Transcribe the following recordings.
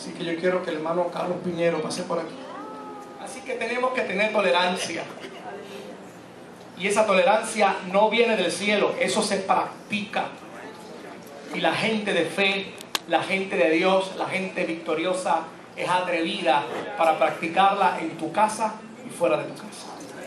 Así que yo quiero que el hermano Carlos Piñero pase por aquí. Así que tenemos que tener tolerancia. Y esa tolerancia no viene del cielo, eso se practica. Y la gente de fe, la gente de Dios, la gente victoriosa es atrevida para practicarla en tu casa y fuera de tu casa.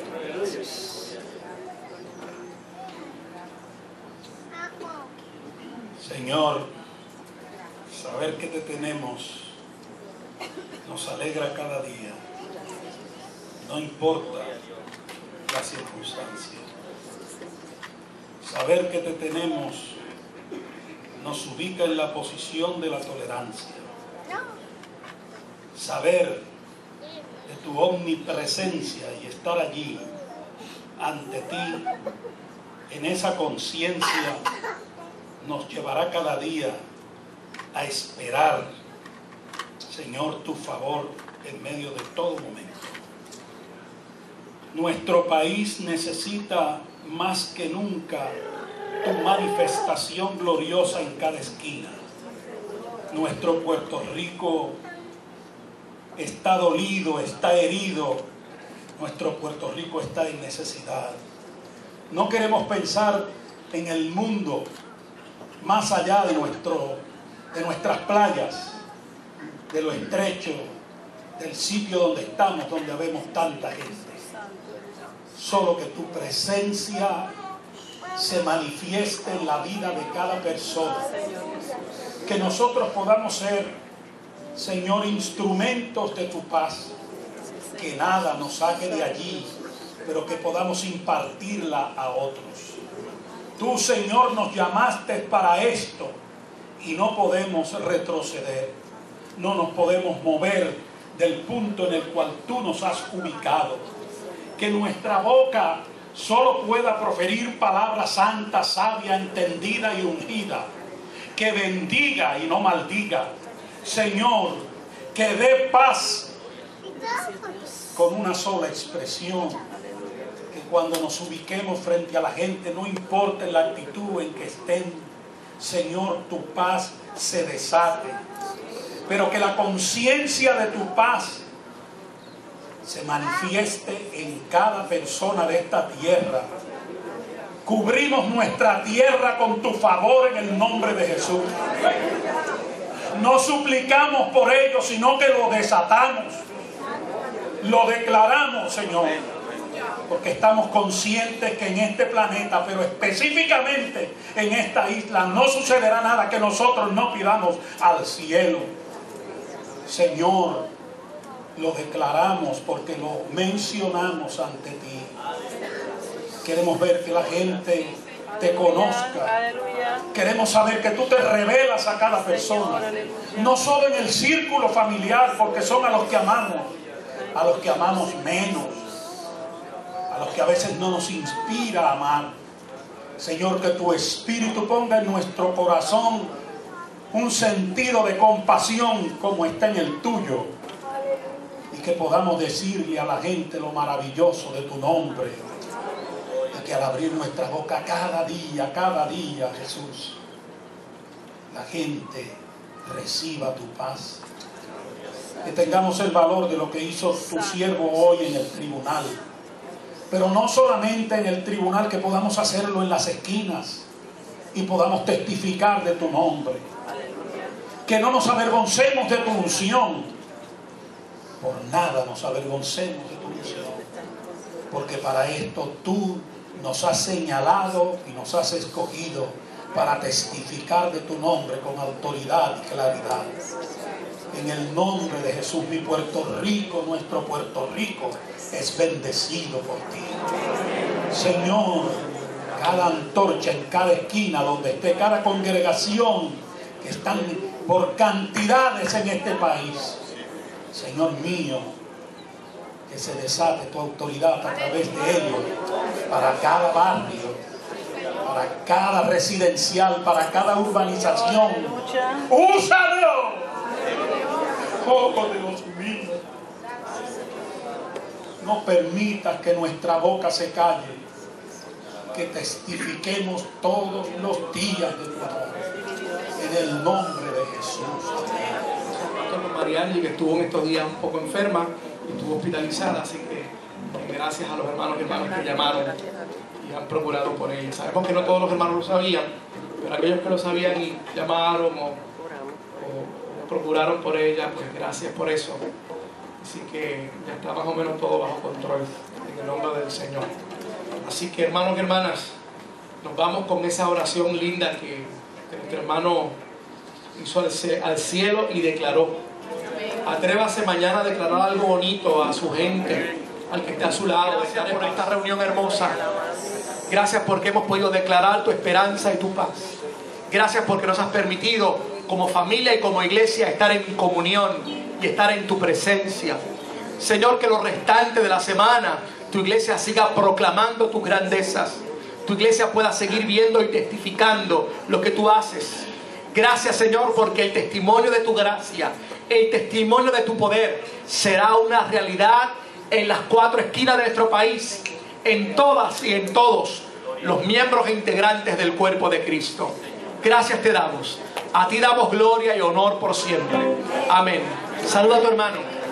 Señor, saber que te tenemos nos alegra cada día, no importa la circunstancia. Saber que te tenemos nos ubica en la posición de la tolerancia. Saber de tu omnipresencia y estar allí ante ti en esa conciencia nos llevará cada día a esperar, Señor, tu favor en medio de todo momento. Nuestro país necesita más que nunca tu manifestación gloriosa en cada esquina. Nuestro Puerto Rico está dolido, está herido. Nuestro Puerto Rico está en necesidad. No queremos pensar en el mundo más allá de nuestras playas, de lo estrecho, del sitio donde estamos, donde vemos tanta gente. Solo que tu presencia se manifieste en la vida de cada persona. Que nosotros podamos ser, Señor, instrumentos de tu paz. Que nada nos saque de allí, pero que podamos impartirla a otros. Tú, Señor, nos llamaste para esto y no podemos retroceder. No nos podemos mover del punto en el cual tú nos has ubicado. Que nuestra boca solo pueda proferir palabra santa, sabia, entendida y ungida. Que bendiga y no maldiga. Señor, que dé paz con una sola expresión. Que cuando nos ubiquemos frente a la gente, no importa la actitud en que estén, Señor, tu paz se desate. Pero que la conciencia de tu paz se manifieste en cada persona de esta tierra. Cubrimos nuestra tierra con tu favor en el nombre de Jesús. No suplicamos por ello, sino que lo desatamos. Lo declaramos, Señor. Porque estamos conscientes que en este planeta, pero específicamente en esta isla, no sucederá nada que nosotros no pidamos al cielo. Señor, lo declaramos porque lo mencionamos ante ti. Queremos ver que la gente te conozca. Queremos saber que tú te revelas a cada persona. No solo en el círculo familiar, porque son a los que amamos menos, a los que a veces no nos inspira a amar. Señor, que tu Espíritu ponga en nuestro corazón un sentido de compasión como está en el tuyo. Y que podamos decirle a la gente lo maravilloso de tu nombre. Y que al abrir nuestra boca cada día, Jesús, la gente reciba tu paz. Que tengamos el valor de lo que hizo tu siervo hoy en el tribunal. Pero no solamente en el tribunal, que podamos hacerlo en las esquinas y podamos testificar de tu nombre. Que no nos avergoncemos de tu unción. Por nada nos avergoncemos de tu unción. Porque para esto tú nos has señalado y nos has escogido para testificar de tu nombre con autoridad y claridad. En el nombre de Jesús, mi Puerto Rico, nuestro Puerto Rico, es bendecido por ti. Señor, cada antorcha en cada esquina donde esté, cada congregación que están por cantidades en este país, Señor mío, que se desate tu autoridad a través de ellos, para cada barrio, para cada residencial, para cada urbanización. ¡Úsalo! Oh, Dios mío, no permitas que nuestra boca se calle, que testifiquemos todos los días de tu amor, en el nombre de Jesús. y Angie, que estuvo en estos días un poco enferma y estuvo hospitalizada, así que gracias a los hermanos y hermanas que llamaron y han procurado por ella. Sabemos que no todos los hermanos lo sabían, pero aquellos que lo sabían y llamaron o procuraron por ella, pues gracias por eso. Así que ya está más o menos todo bajo control, en el nombre del Señor. Así que, hermanos y hermanas, nos vamos con esa oración linda que nuestro hermano hizo al cielo y declaró. Atrévase mañana a declarar algo bonito a su gente, al que está a su lado. Gracias por esta reunión hermosa. Gracias porque hemos podido declarar tu esperanza y tu paz. Gracias porque nos has permitido como familia y como iglesia estar en comunión y estar en tu presencia. Señor, que lo restante de la semana tu iglesia siga proclamando tus grandezas. Tu iglesia pueda seguir viendo y testificando lo que tú haces. Gracias, Señor, porque el testimonio de tu gracia, el testimonio de tu poder será una realidad en las 4 esquinas de nuestro país, en todas y en todos los miembros e integrantes del cuerpo de Cristo. Gracias te damos. A ti damos gloria y honor por siempre. Amén. Saluda a tu hermano.